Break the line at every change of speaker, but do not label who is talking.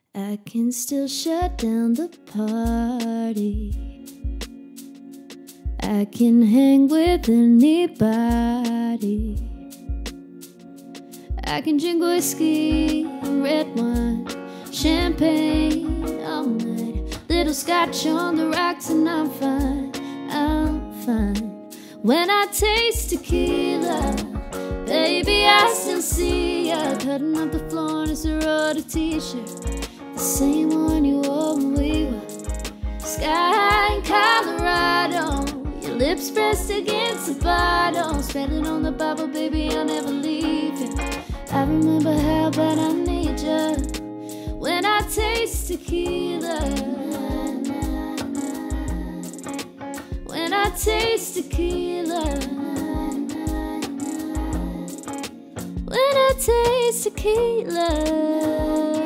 I can still shut down the party. I can hang with anybody. I can drink whiskey and red wine, champagne all night, little scotch on the rocks, and I'm fine, I'm fine. When I taste tequila, baby, I still see ya cutting up the floor in a sorority t-shirt, the same one you wore when we were sky in Colorado. Your lips pressed against the bottle, spelling on the Bible, baby, I'll never leave you. I remember how bad I need you when I taste tequila. When I taste tequila. When I taste tequila.